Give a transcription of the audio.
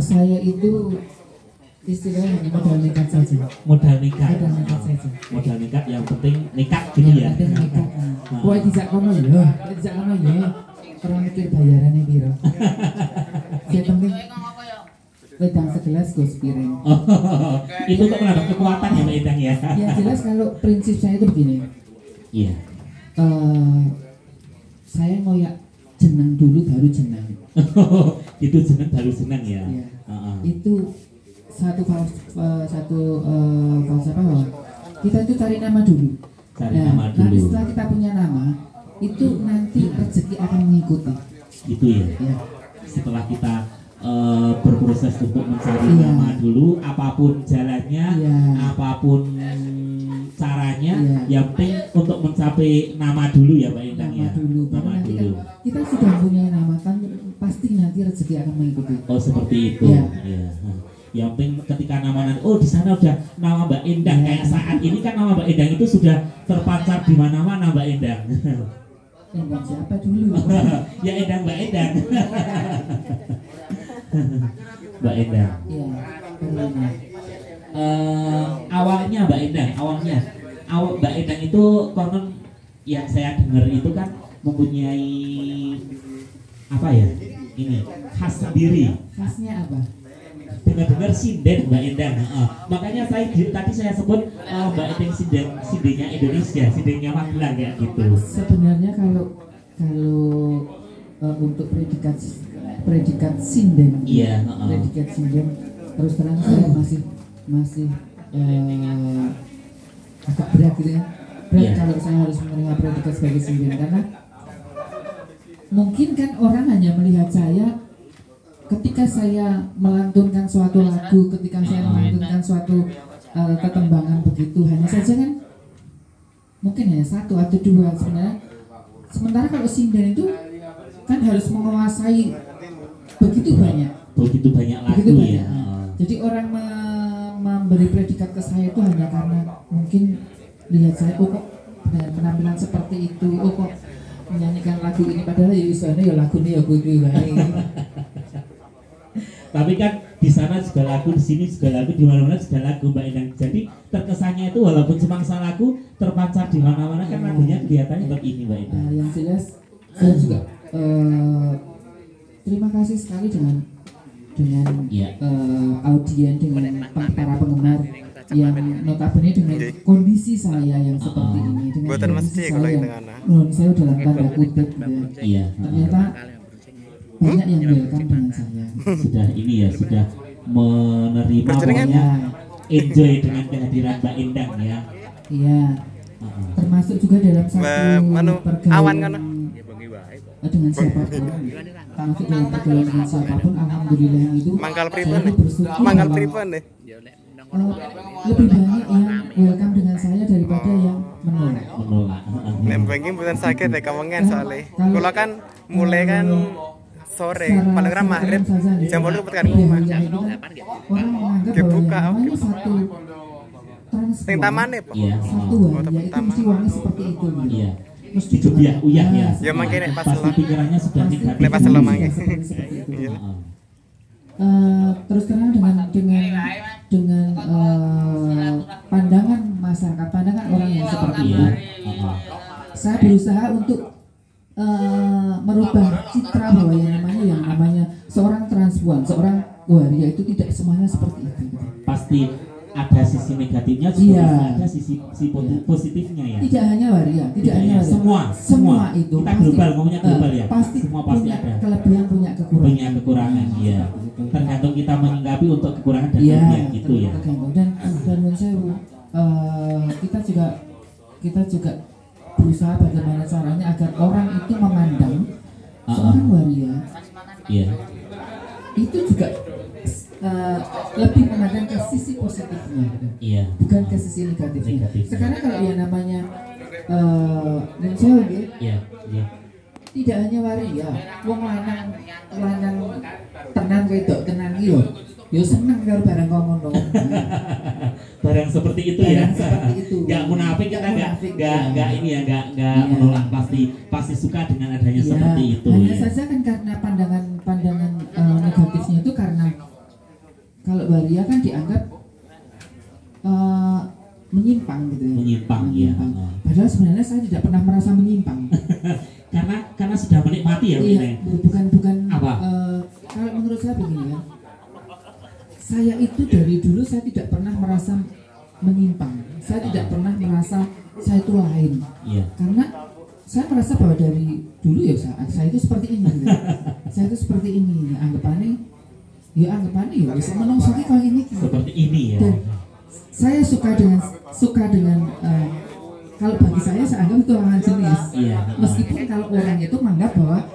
Saya itu istilahnya modal nekat saja. Modal nekat. Modal nekat saja. Modal nekat, yang penting nekat gitu ya. Yang penting nekat. Wah dijak kono ya, dijak kono ya. Orang mikir bayarannya piro. Yang penting wedang segelas gus piring. Itu untuk menambah kekuatan ya Mbak Endang ya. Ya jelas kalau prinsip saya itu begini. Iya. Saya ngoyak jeneng dulu baru jeneng. Itu jeneng baru jeneng ya. Ya. Itu satu falsafah bahwa kita itu cari nama dulu. Cari nama dulu. Nanti setelah kita punya nama, itu nanti rezeki akan mengikuti. Itu ya. Ya. Setelah kita berproses untuk mencari nama dulu, apapun jalannya, apapun caranya, yang penting untuk mencapai nama dulu ya Mbak Endang ya. Nama dulu. Kita sudah punya nama kan, pasti nanti rezeki akan mengikuti. Oh seperti itu. Ya. Yang penting ketika nama nanti, oh di sana udah nama Mbak Endang, kayak saat ini kan nama Mbak Endang itu sudah terpancar di mana-mana Mbak Endang. Endang siapa dulu? Ya Endang Mbak Endang. Mbak Endang. Iya. Awalnya Mbak Endang, Mbak Endang itu konon yang saya dengar itu kan mempunyai apa ya? Ini khas sendiri. Khasnya apa? Dengar-dengar sinden Mbak Endang. Makanya tadi saya sebut Mbak Endang sindennya Indonesia, sindennya Magelang kayak gitu. Sebenarnya kalau untuk predikat sinden, predikat sinden terus terang saya masih agak berat gitu ya. Berat kalau saya harus menerima predikat sebagai sinden, karena mungkin kan orang hanya melihat saya ketika saya melantunkan suatu lagu, ketika saya melantunkan suatu ketembangan begitu, hanya saja kan mungkin hanya satu atau dua sebenarnya. Sementara kalau sinden itu kan harus menguasai begitu banyak lagu ya. Jadi orang memberi predikat ke saya itu hanya karena mungkin lihat saya, oh kok dengan penampilan seperti itu, oh kok menyanyikan lagu ini, padahal ya istilahnya ya lagu ini ya gue Tapi kan di sana juga lagu, di sini juga lagu, di mana-mana juga lagu Mbak Endang. Jadi terkesannya itu walaupun semangsa lagu terpancar di mana-mana kan lagunya kelihatannya seperti ini Mbak Endang. Yang jelas saya juga terima kasih sekali dengan audien, dengan para penggemar yang notabene dengan kondisi saya yang seperti ini, dengan kondisi saya yang saya dalam tanda kutip ternyata banyak yang welcome dengan saya. Sudah ini ya, sudah menerima, pokoknya enjoy dengan kehadiran Mbak Endang ya. Iya. Termasuk juga dalam satu pergaulan dengan siapapun. Termasuk dalam pergaulan dengan siapapun, alhamdulillah itu mangkal pripun deh. Lebih banyak yang welcome dengan saya daripada yang menolak. Nek pengen bukan sakit deh kawangan soalnya. Kalau kan mulai kan sore, paling ramah maghrib jam 8 tekan rumah. Orang menganggap kebuka bahwa satu teng tamane, Pak. Satu ya itu mesti wangi seperti itu. Iya. Mesti uyah ya. Ya mangke nek pas pasti pikirannya sudah negatif. Nek pas lo mangi. Terus terang dengan pandangan masyarakat, pandangan orang yang seperti itu, saya berusaha untuk merubah citra bahwa yang namanya seorang transpuan, seorang waria itu tidak semuanya seperti itu. Pasti ada sisi negatifnya, juga ada sisi positifnya ya. Tidak hanya waria, tidak hanya waria. Semua itu kita global, ngomongnya global ya. Semua pasti ada kelebihan, punya kekurangan. Iya. Tergantung kita menyikapi untuk kekurangan dan kelebihan gitu ya. Dan menurut saya kita juga berusaha bagaimana caranya agar orang itu memandang seorang waria itu juga lebih memandang ke sisi positifnya, bukan ke sisi negatifnya. Sekarang kalau yang namanya menjauh, tidak hanya waria, wong lanang tenang wedok tenang yo seneng kalau barang ngono. Barang seperti itu ya. Enggak munafik, kita enggak ini ya, enggak menolak, pasti suka dengan adanya seperti itu. Hanya saja kan karena pandangan negatifnya itu karena kalau waria kan dianggap menyimpang gitu ya. Menyimpang, iya. Padahal sebenarnya saya tidak pernah merasa menyimpang. karena sudah menikmati ya. Iya, bukan apa? Kalau menurut saya begini ya. Saya itu dari dulu saya tidak pernah merasa menyimpang. Saya tidak pernah merasa saya itu lain. Iya. Karena saya merasa bahwa dari dulu ya saya itu seperti ini gitu. Saya itu seperti ini, anggapannya ya bisa menungso kalau ini gitu. Seperti ini ya. Dan saya suka dengan kalau bagi saya anggap itu lawan jenis. Iya. Meskipun kalau orang itu menganggap bahwa